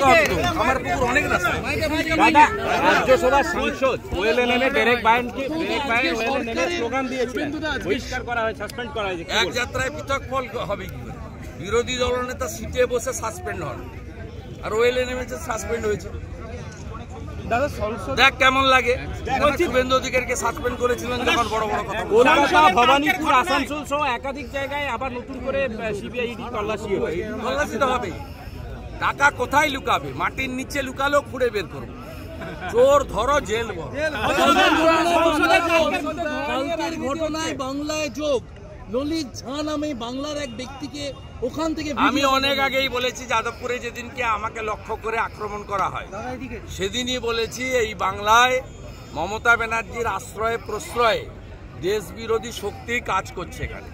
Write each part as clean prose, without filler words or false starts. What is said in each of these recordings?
আমার পুকুর অনেক রাস্তা। দাদা, রাজ্যসভার সাংসদ ওয়েল এনএমে ডেরেক বায়েন স্লোগান দিয়েছিলেন, বহিষ্কার করা হয়, সাসপেন্ড করা হয়েছে। এক যাত্রায় পৃথক ফল হবে কি করে? বিরোধী দলনেতা সিটে বসে সাসপেন্ড হন, আর ওয়েল এনএমে সাসপেন্ড হয়েছে। দাদা দেখ কেমন লাগে। শুভেন্দু অধিকারীকে সাসপেন্ড করেছিলেন যখন বড় বড় কথা। কলকাতা, ভবানীপুর, আসানসোল সহ একাধিক জায়গায় আবার নতুন করে সিবিআইডি তল্লাশি হয়। তল্লাশি তো হবে। টাকা কোথায় লুকাবে? মাটির নিচে লুকালেও খুঁড়ে বের করবে। চোর ধরো, জেল বলো। কালকের ঘটনায় বাংলায় যোগ ললিত ঝা নামে বাংলার এক ব্যক্তিকে ওখান থেকে আমি অনেক আগেই বলেছি, যাদবপুরে যেদিনকে আমাকে লক্ষ্য করে আক্রমণ করা হয় সেদিনই বলেছি এই বাংলায় মমতা ব্যানার্জির আশ্রয়ে প্রশ্রয়ে দেশ বিরোধী শক্তি কাজ করছে। এখানে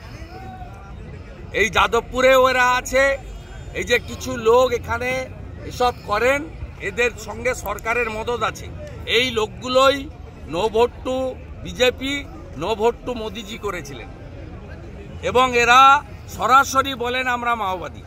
এই যাদবপুরে ওরা আছে, এই যে কিছু লোক এখানে এসব করেন, এদের সঙ্গে সরকারের মদত আছে। এই লোকগুলোই no vote to BJP, no vote to Modiji করেছিলেন, এবং এরা সরাসরি বলেন আমরা মাওবাদী।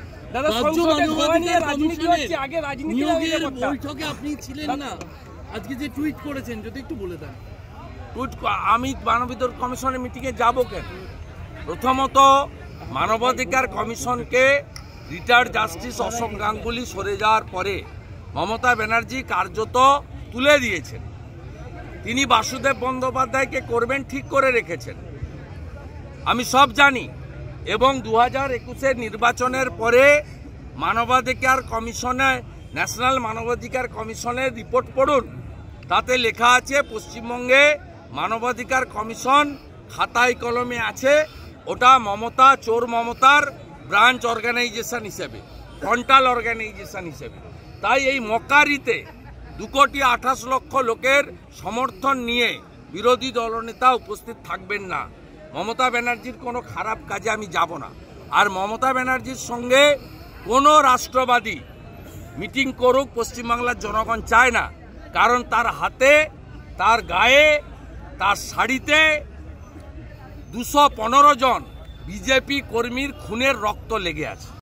বৈঠকে আপনি ছিলেন না, আজকে যে টুইট করেছেন যদি একটু বলে দেন। আমি মানবাধিকার কমিশনের মিটিংয়ে যাব কেন? প্রথমত মানবাধিকার কমিশনকে রিটায়ার্ড জাস্টিস অশোক গাঙ্গুলি সরে যাওয়ার পরে মমতা ব্যানার্জি কার্যত তুলে দিয়েছেন। তিনি বাসুদেব বন্দ্যোপাধ্যায়কে করবেন ঠিক করে রেখেছেন, আমি সব জানি। এবং 2021-এর নির্বাচনের পরে মানবাধিকার কমিশনে, ন্যাশনাল মানবাধিকার কমিশনের রিপোর্ট পড়ুন, তাতে লেখা আছে পশ্চিমবঙ্গে মানবাধিকার কমিশন খাতায় কলমে আছে, ওটা মমতা, চোর মমতার ব্রাঞ্চ অর্গানাইজেশন হিসেবে, ফ্রন্টাল অর্গানাইজেশন হিসেবে। তাই এই মক্কারিতে 2,28,00,000 লোকের সমর্থন নিয়ে বিরোধী দলনেতা উপস্থিত থাকবেন না। মমতা ব্যানার্জির কোনো খারাপ কাজে আমি যাব না। আর মমতা ব্যানার্জির সঙ্গে কোনো রাষ্ট্রবাদী মিটিং করুক পশ্চিমবাংলার জনগণ চায় না, কারণ তার হাতে, তার গায়ে, তার শাড়িতে 215 জন বিজেপি কর্মীর খুনের রক্ত লেগে আছে।